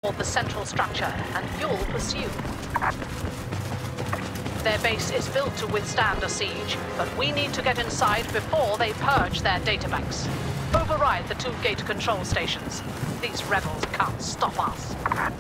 the central structure, and you'll pursue. Their base is built to withstand a siege, but we need to get inside before they purge their databanks. Override the 2 gate control stations. These rebels can't stop us.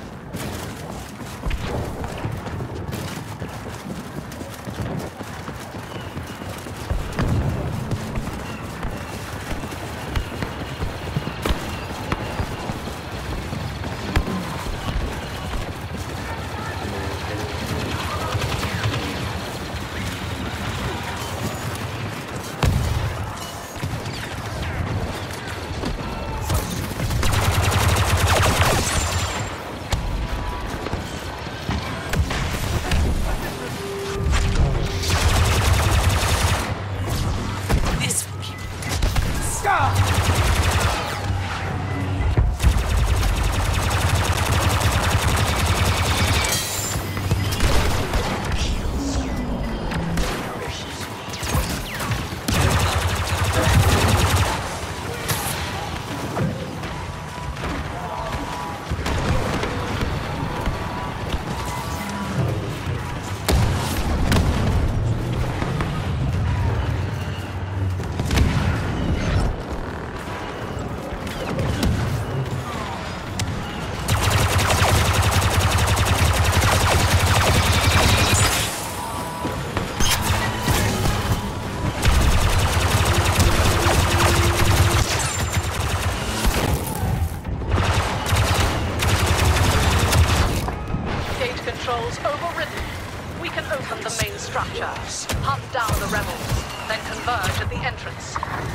Hunt down the rebels, then converge at the entrance.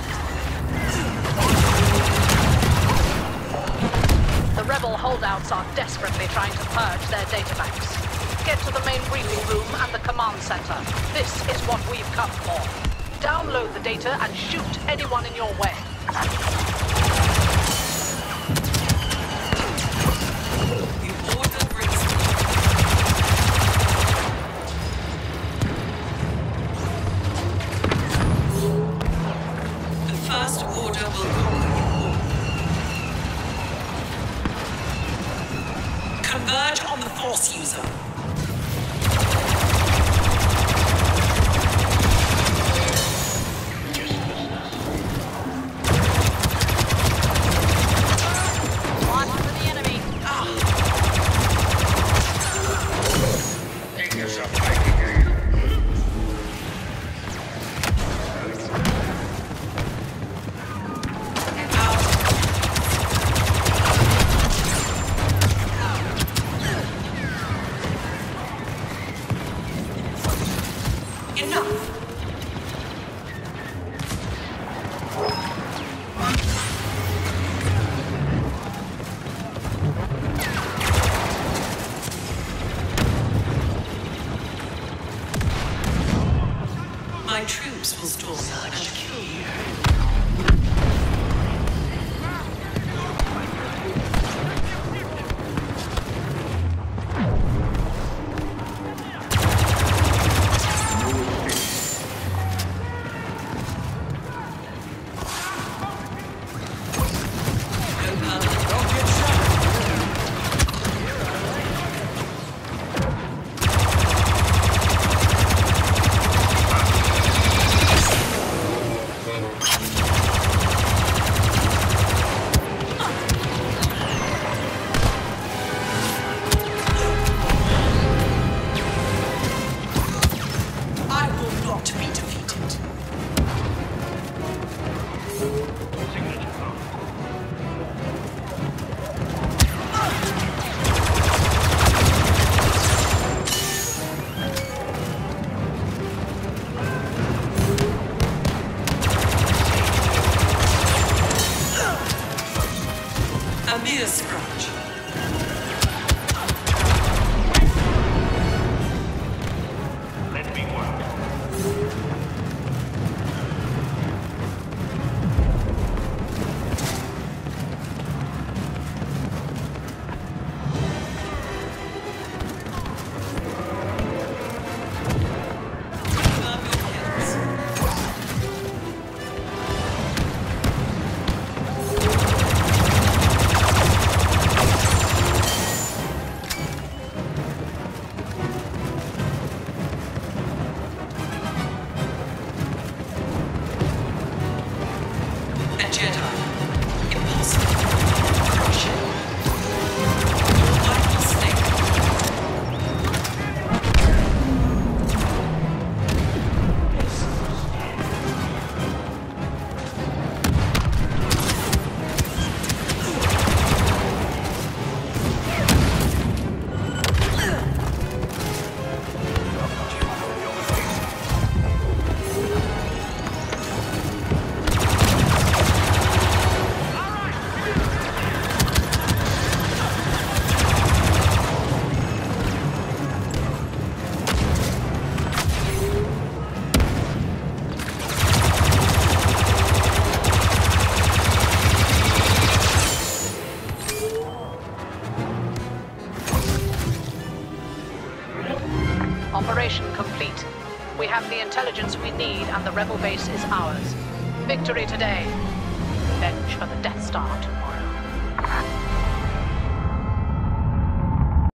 The rebel holdouts are desperately trying to purge their databanks. Get to the main briefing room and the command center. This is what we've come for. Download the data and shoot anyone in your way. Converge on the Force user. Watch for the enemy. Take yourself back again. Operation complete. We have the intelligence we need and the rebel base is ours. Victory today. Revenge for the Death Star.